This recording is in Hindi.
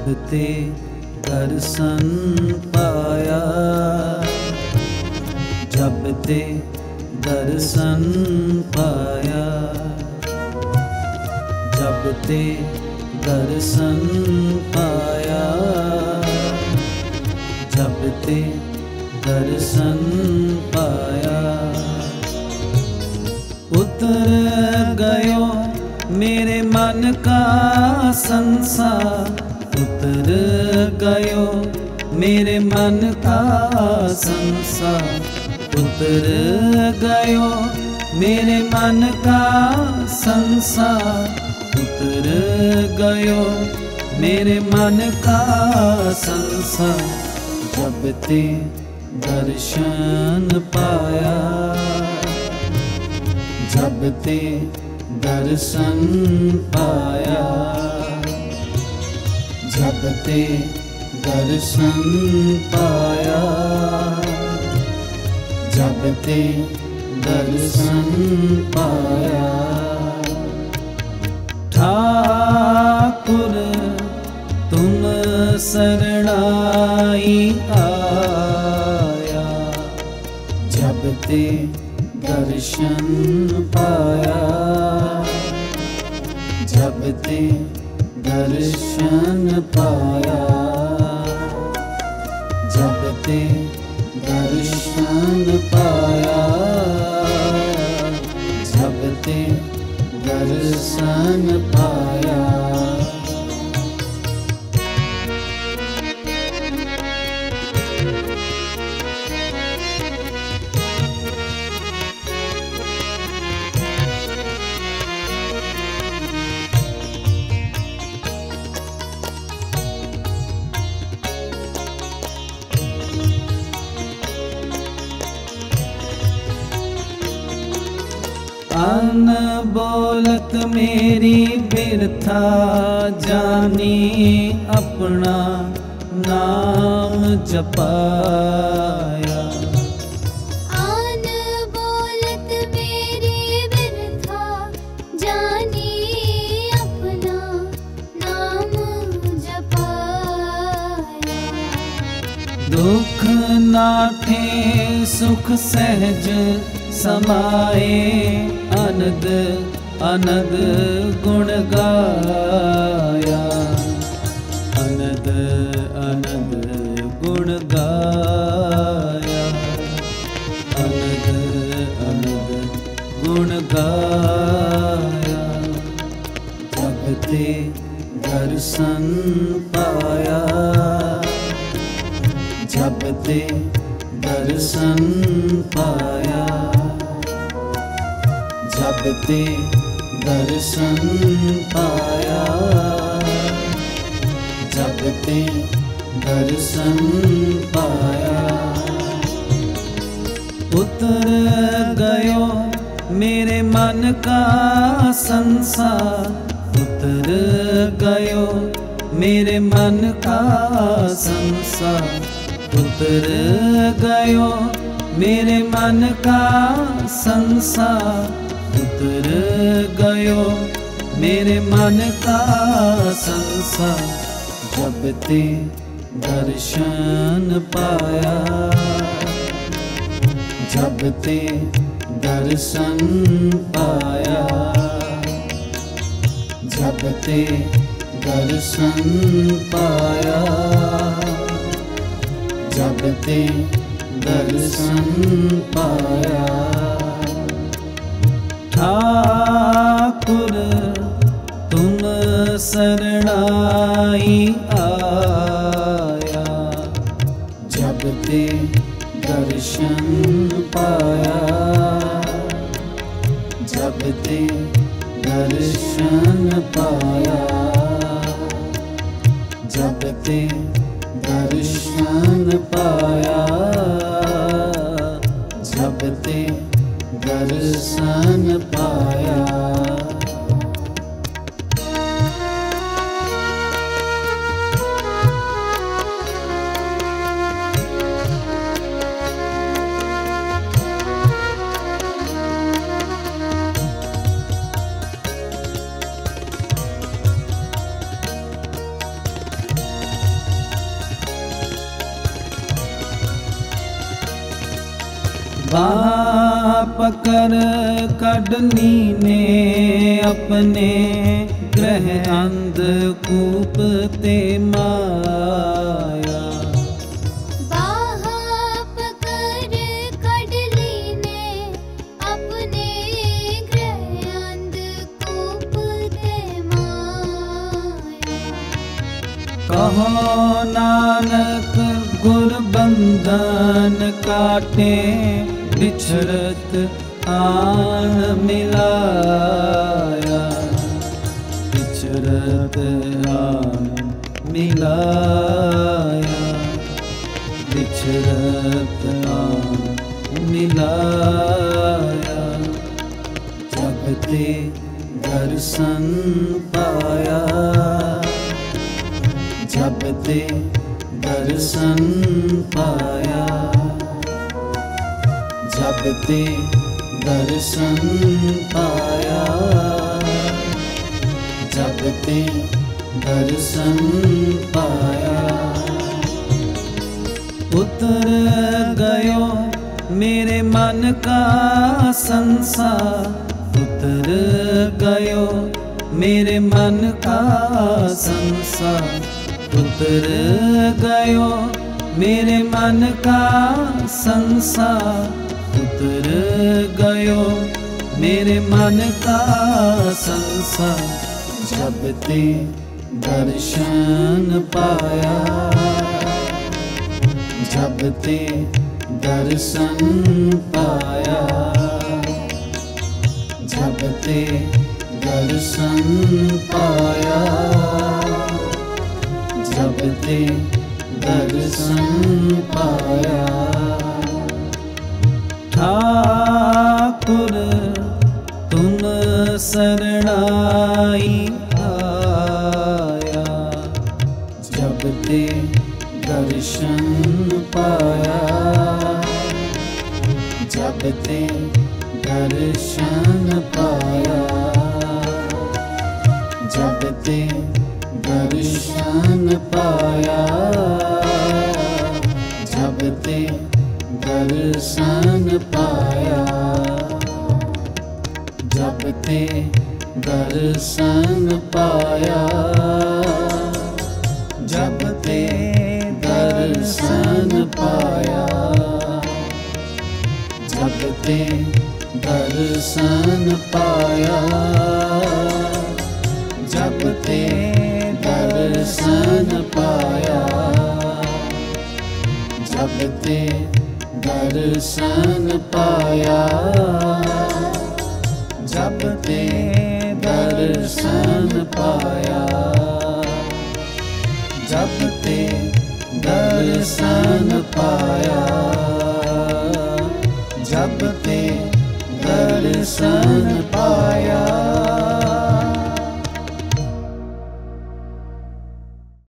जब ते दर्शन पाया, जब ते दर्शन पाया, जब ते दर्शन पाया, जब ते दर्शन पाया। उतर गयो मेरे मन का संसार, उतर गयो मेरे मन का संसार, उतर गयो मेरे मन का संसार, उतर गयो मेरे मन का संसार। जब ते दर्शन पाया, जब ते दर्शन पाया, जब ते दर्शन पाया, जब ते दर्शन पाया। ठाकुर तुम शरणाई आया, जब ते दर्शन पाया, जब ते दर्शन पाया, जब ते दर्शन पाया, जब ते दर्शन पाया। अनबोलत मेरी बिरथा जानी, अपना नाम जपाया। अनबोलत मेरी बिरथा जानी, अपना नाम जपाया। दुख नाठे सुख सहज समाए, अनद अनद गुण गाया, अनद अनद गुण गाया, अनद अनद गुण गाया। जब ते दर्शन पाया, जब ते दर्शन पाया, जब ते दर्शन पाया, जब ते दर्शन पाया। उतर गयो मेरे मन का संसार, उतर गयो मेरे मन का संसार, उतर गयो मेरे मन का संसार, उतर गयो मेरे मन का संसार। जब ते दर्शन पाया, जब ते दर्शन पाया, जब ते दर्शन पाया, जब ते दर्शन पाया। ठाकुर तुम शरणाई आया, जब ते दर्शन पाया, जब ते दर्शन पाया, जब ते दर्शन पाया, जब ते दर्शन पाया। बाह पकड़ कढनी ने अपने ग्रह अंधकूप ते माया। बाह पकड़ कढली ने अपने ग्रह अंधकूप ते माया। कहो नानक गुर बंधन काटे बिछड़त आन मिलाया। बिछड़त आन मिलाया। बिछड़त आन मिलाया। जब ते दर्शन पाया। जब ते दर्शन पाया। जब ते दर्शन पाया। जब ते दर्शन पाया। उतर गयो मेरे मन का संसार। उतर गयो मेरे मन का संसार। उतर गयो मेरे मन का संसार। उतर गयो मेरे मन का संसार। जब ते दर्शन पाया। जब ते दर्शन पाया। जब ते दर्शन पाया। जब ते दर्शन पाया। ठाकुर तुम शरणाई आया। जब ते दर्शन पाया। जब ते दर्शन पाया। जब ते दर्शन पाया। जब ते दर्शन पाया। जब ते दर्शन पाया। जब ते दर्शन पाया। जब ते दर्शन पाया। जब ते दर्शन पाया। जब ते दर्शन पाया। जब ते दर्शन पाया। जब ते दर्शन पाया। जब ते दर्शन पाया।